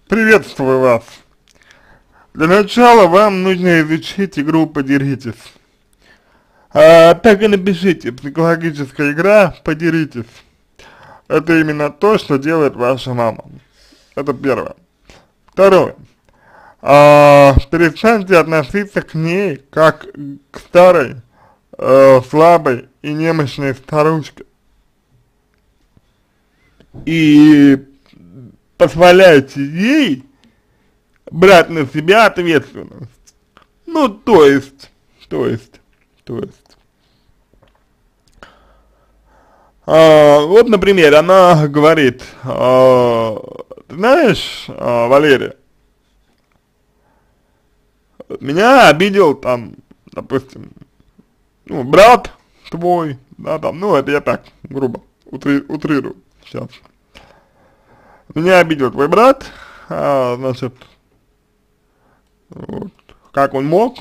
Приветствую вас. Для начала вам нужно изучить игру «Подеритесь». Так и напишите: психологическая игра «Подеритесь». Это именно то, что делает ваша мама. Это первое. Второе. Перестаньте относиться к ней как к старой, слабой и немощной старушке. И позволяйте ей брать на себя ответственность. Ну, то есть. Вот, например, она говорит: ты знаешь, Валерия, меня обидел там, допустим, ну, брат твой, да, там, ну, это я так, грубо, утрирую сейчас. Меня обидел твой брат, значит, вот, как он мог,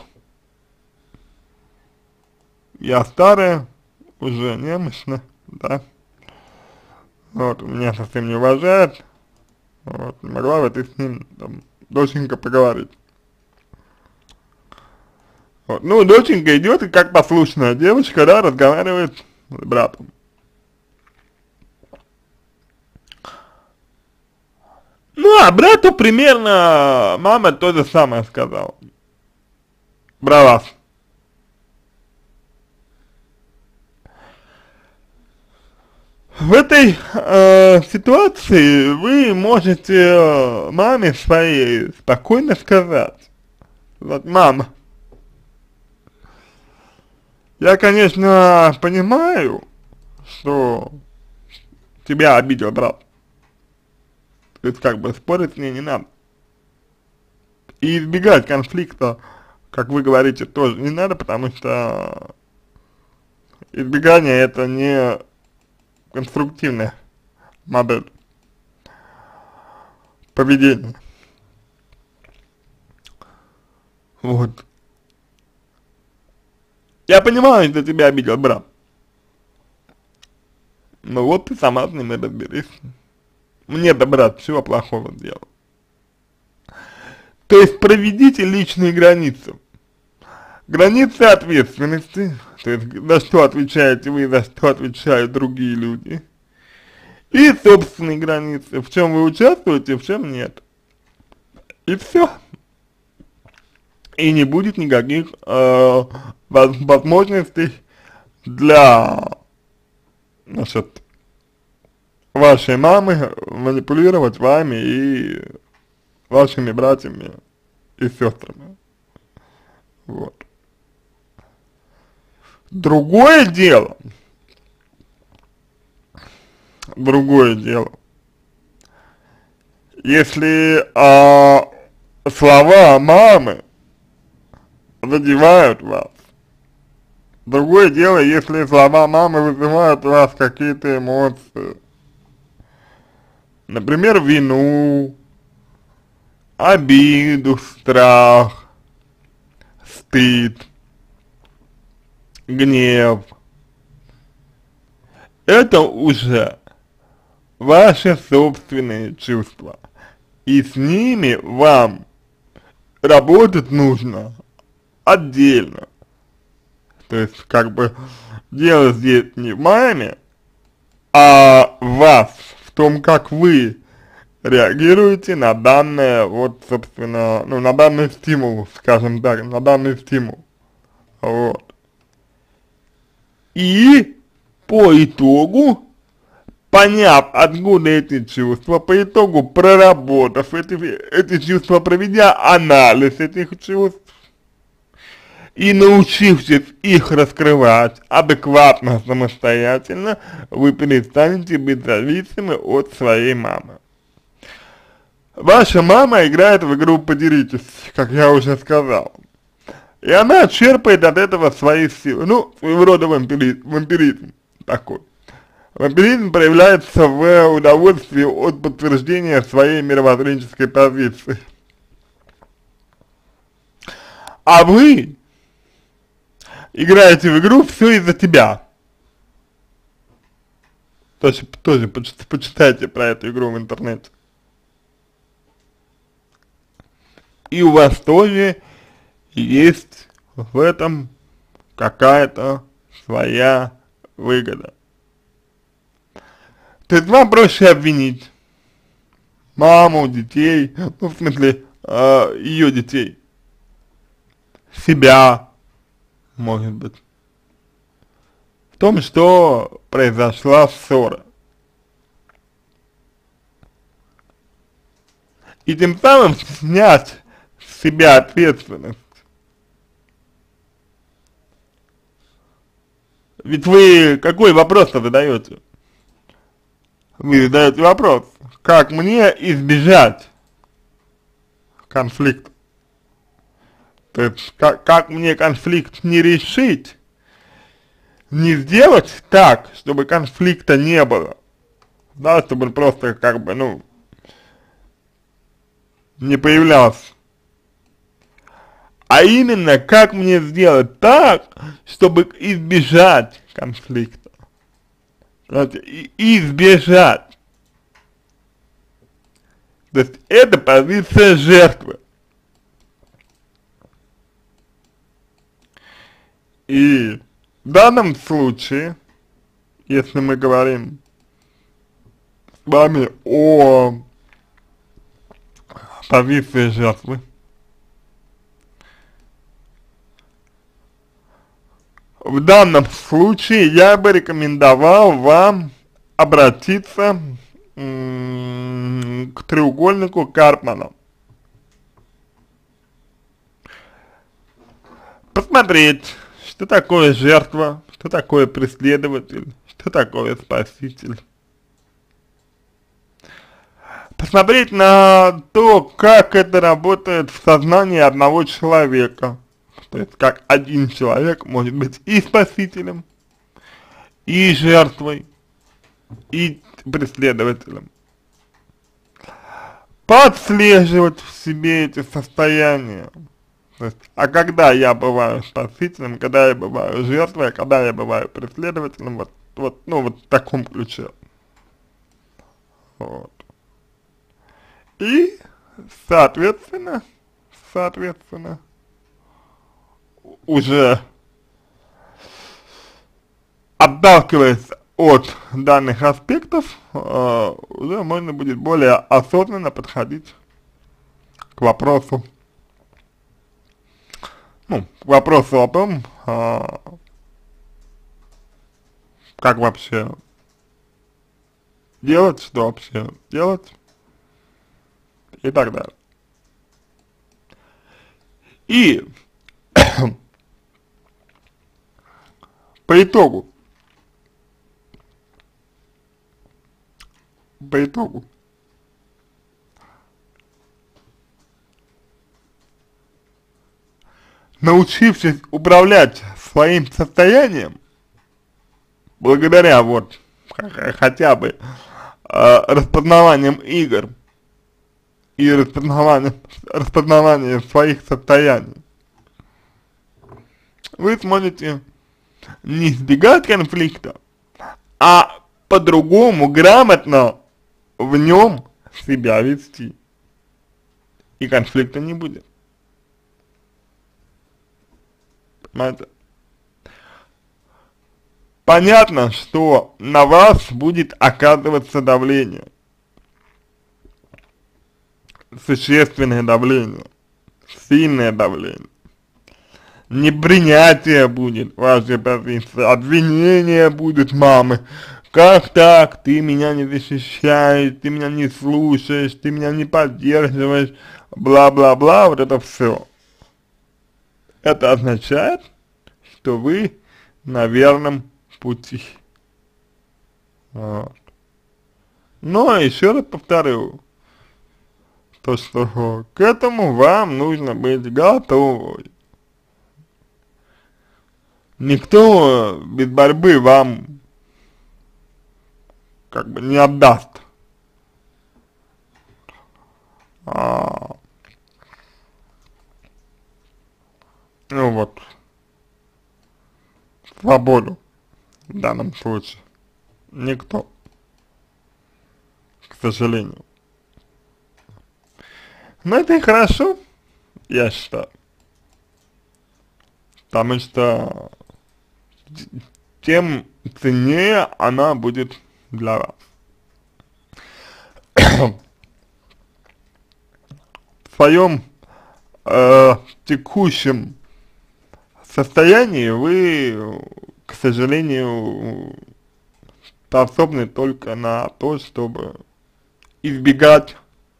я старая, уже немощная, да, вот, меня совсем не уважает, вот, не могла бы ты с ним, там, доченька, поговорить. Вот, ну, доченька идет и как послушная девочка, да, разговаривает с братом. Ну, а брату примерно мама то же самое сказала про вас. В этой ситуации вы можете маме своей спокойно сказать: вот, мама, я, конечно, понимаю, что тебя обидел брат. То есть, как бы, спорить с ней не надо. И избегать конфликта, как вы говорите, тоже не надо, потому что избегание — это не конструктивная модель поведения. Вот. Я понимаю, что тебя обидел брат. Но вот ты сама с ним и разберись. Мне-то брат чего плохого сделал? То есть проведите личные границы. Границы ответственности, то есть за что отвечаете вы, за что отвечают другие люди. И собственные границы, в чем вы участвуете, в чем нет. И все. И не будет никаких возможностей для, значит, вашей мамы манипулировать вами и вашими братьями и сестрами. Вот. Другое дело, если слова мамы задевают вас. Другое дело, если слова мамы вызывают у вас какие-то эмоции. Например, вину, обиду, страх, стыд, гнев. Это уже ваши собственные чувства. И с ними вам работать нужно отдельно. То есть, как бы, дело здесь не в маме, а в вас, в том, как вы реагируете на данное, вот, собственно, ну, на данный стимул, скажем так, на данный стимул. Вот. И по итогу, поняв, откуда эти чувства, по итогу проработав эти чувства, проведя анализ этих чувств и научившись их раскрывать адекватно, самостоятельно, вы перестанете быть зависимы от своей мамы. Ваша мама играет в игру «Подеритесь», как я уже сказал. И она черпает от этого свои силы. Ну, своего рода вампиризм такой. Вампиризм проявляется в удовольствии от подтверждения своей мировоззренческой позиции. А вы играете в игру «Все из-за тебя». Тоже почитайте про эту игру в интернете. и у вас тоже есть в этом какая-то своя выгода. То есть вам проще обвинить маму, детей, ну, в смысле, ее детей, себя, может быть, в том, что произошла ссора. И тем самым снять с себя ответственность. Ведь вы какой вопрос-то задаете? Вы задаете вопрос, как мне избежать конфликта? То есть, как мне конфликт не решить, не сделать так, чтобы конфликта не было, да, чтобы он просто как бы, ну, не появлялся. А именно, как мне сделать так, чтобы избежать конфликта. Понимаете, избежать. То есть это позиция жертвы. И в данном случае, если мы говорим с вами о позиции жертвы, в данном случае я бы рекомендовал вам обратиться к треугольнику Карпмана. Посмотреть, что такое жертва, что такое преследователь, что такое спаситель. Посмотреть на то, как это работает в сознании одного человека. То есть, как один человек может быть и спасителем, и жертвой, и преследователем. Подслеживать в себе эти состояния. То есть, а когда я бываю спасителем, когда я бываю жертвой, а когда я бываю преследователем, вот в таком ключе. Вот. И, соответственно, уже отталкиваясь от данных аспектов, уже можно будет более осознанно подходить к вопросу, к вопросу о том, как вообще делать, что вообще делать и так далее. И по итогу, научившись управлять своим состоянием, благодаря вот хотя бы распознаванием игр и распознаванием своих состояний, вы сможете не избегать конфликта, а по-другому грамотно в нем себя вести. И конфликта не будет. Понимаете? Понятно, что на вас будет оказываться давление. Существенное давление. Сильное давление. Непринятие будет вашей позиции, обвинения будут мамы. Как так? Ты меня не защищаешь, ты меня не слушаешь, ты меня не поддерживаешь, бла-бла-бла, вот это все. Это означает, что вы на верном пути. Вот. Но еще раз повторю, то что к этому вам нужно быть готовы. Никто без борьбы вам как бы не отдаст ну вот, свободу в данном случае. Никто, к сожалению. Но это и хорошо, я считаю. Потому что тем ценнее она будет для вас. В своем текущем состоянии вы, к сожалению, способны только на то, чтобы избегать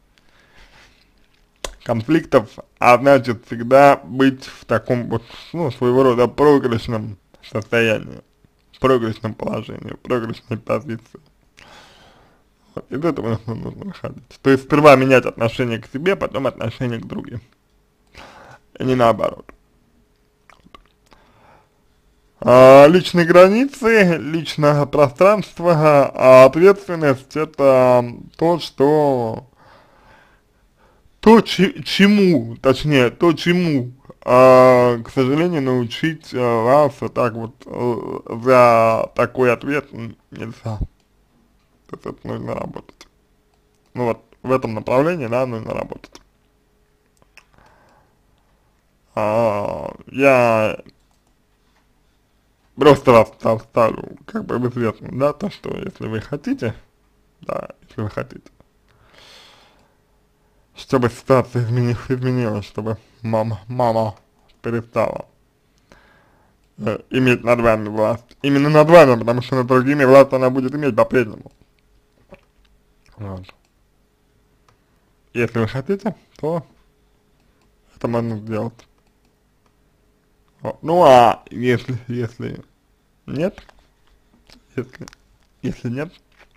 конфликтов, а значит всегда быть в таком вот, ну, своего рода проигрышном состоянии, проигрышном положении, проигрышной позиции. Вот, из этого нужно выходить. То есть сперва менять отношение к себе, потом отношение к другим. И не наоборот. Личные границы, личное пространство, а ответственность — это то, что, чему, к сожалению, научить вас вот так вот за такой ответ нельзя. То есть это нужно работать. Ну вот, в этом направлении, да, нужно работать. Я просто вас ставлю как бы в известность, да, то, что если вы хотите, да, если вы хотите, чтобы ситуация изменилась, чтобы мама перестала иметь над вами власть. Именно над вами, потому что над другими власть она будет иметь по-прежнему. Вот. Если вы хотите, то это можно сделать. Вот. Ну а если нет, если нет,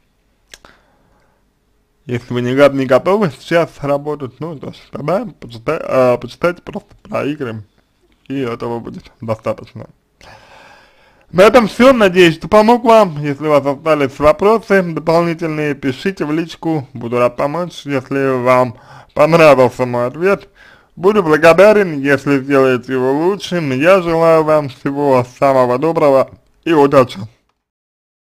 если вы не готовы сейчас работать, ну, то тогда почитайте просто про игры, и этого будет достаточно. На этом все, надеюсь, что помог вам. Если у вас остались вопросы дополнительные, пишите в личку, буду рад помочь. Если вам понравился мой ответ, буду благодарен, если сделаете его лучшим. Я желаю вам всего самого доброго и удачи.